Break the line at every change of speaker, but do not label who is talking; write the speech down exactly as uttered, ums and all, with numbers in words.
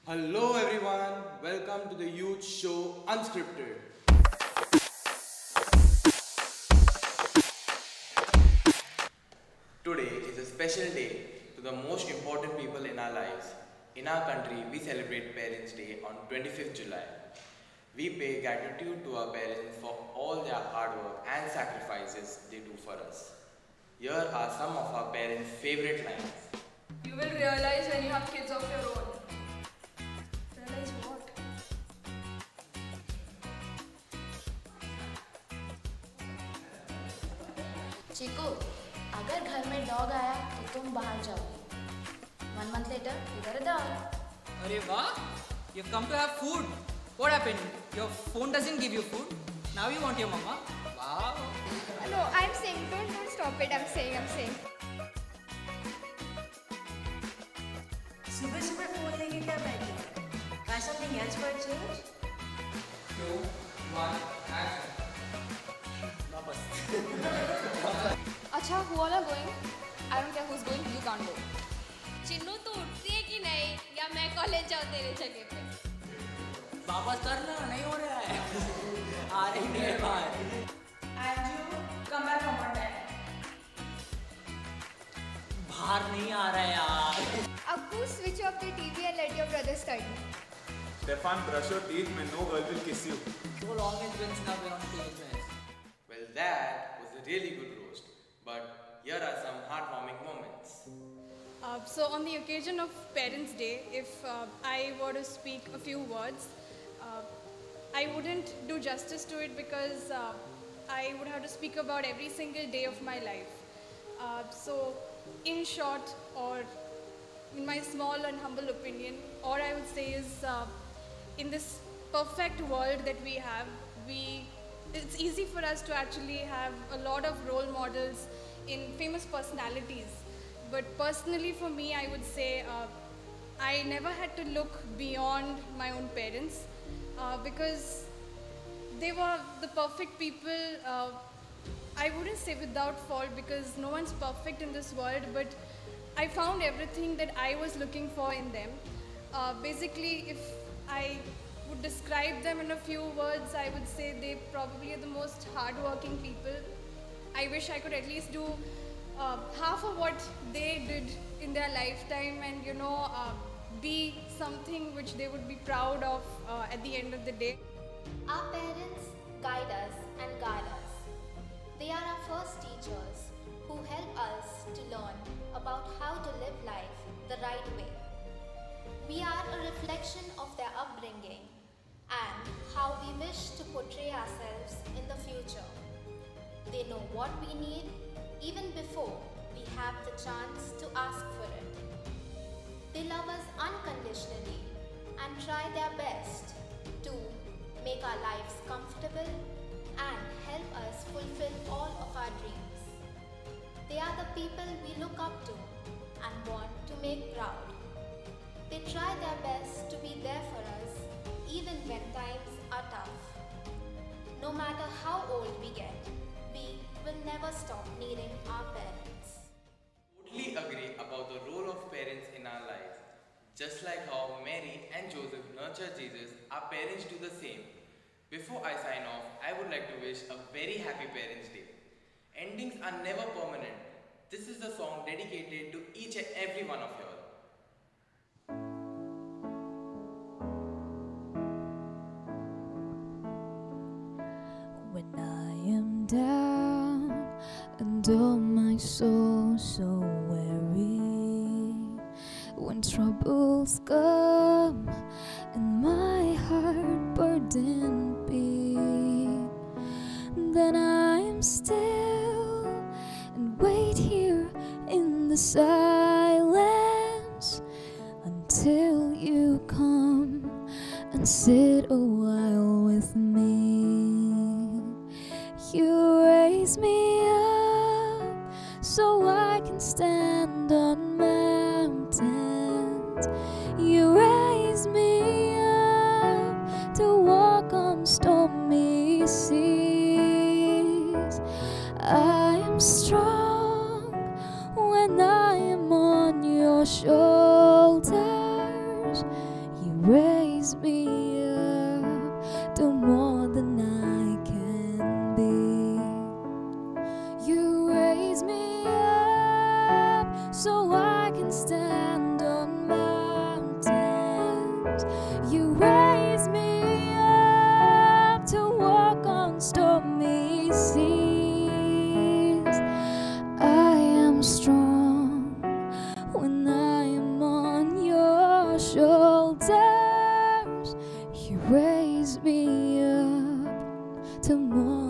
Hello everyone, welcome to the youth show Unscripted. Today is a special day to the most important people in our lives. In our country, we celebrate Parents' Day on twenty-fifth July. We pay gratitude to our parents for all their hard work and sacrifices they do for us. Here are some of our parents' favorite lines.
You will realize when you have kids of your own. Realize what?
Chikoo, अगर घर में dog आया तो तुम बाहर जाओगी. One month later, you got a dog.
अरे वाह, you've come to have food. What happened? Your phone doesn't give you food. Now you want your mama. Wow.
No, I'm saying, don't, don't stop it. I'm saying, I'm saying.
सुबह सुबह phone लेके क्या बैठी है? Try something else for a change?
Two, one, action.
अच्छा, who all are going? I don't care who's going. You can't go.
Chinnu तो उठती है कि नहीं या मैं कॉलेज जाऊँ तेरे जगह पे?
वापस करना नहीं हो रहा है. आ रही नहीं है बाहर.
Anju, come back one more time.
बाहर नहीं आ रहा है यार.
Akku, switch off the T V and let your brother study.
Stefan, brush your teeth, man. No girl will kiss you.
So long it's been since I've been on stage, man.
Well, that was a really good roast, but here are some heartwarming moments.
Uh, so on the occasion of Parents' Day, if uh, I were to speak a few words, uh, I wouldn't do justice to it because uh, I would have to speak about every single day of my life. Uh, so in short, or in my small and humble opinion, all I would say is uh, in this perfect world that we have, we it's easy for us to actually have a lot of role models in famous personalities. But personally for me, I would say uh, I never had to look beyond my own parents uh, because they were the perfect people. Uh, I wouldn't say without fault because no one's perfect in this world, but I found everything that I was looking for in them. Uh, basically, if I would describe them in a few words, I would say they probably are the most hardworking people. I wish I could at least do uh, half of what they did in their lifetime and, you know, uh, be something which they would be proud of uh, at the end of the day.
Our parents guide us and guide us. They are our first teachers who help us to learn about how to live life the right way. We are a reflection of their upbringing and how we wish to portray ourselves in the future. They know what we need even before we have the chance to ask for it. They love us unconditionally and try their best to make our lives comfortable and help us fulfill all of our dreams. They are the people we look up to and want to make proud. They try their best to be there for us even when times are tough. No matter how old we get, we will never stop needing our parents.
Totally agree about the role of parents in our lives. Just like how Mary and Joseph nurtured Jesus, our parents do the same. Before I sign off, I would like to wish a very happy Parents' Day. Endings are never permanent. This is the song dedicated to each and every one of y'all.
When I am down and oh my soul so weary, when troubles come and my heart burdened be, then I am still and wait here in the silence until you come and sit a while with me. You raise me up so I can stand on mountains. You raise me up to walk on stormy seas. I am strong when I am on your shoulders. You raise me up to more than I can be. You raise me up so I can stand on mountains. You raise me up to walk on stormy seas. I am strong when I am on your shoulders. You raise me up to more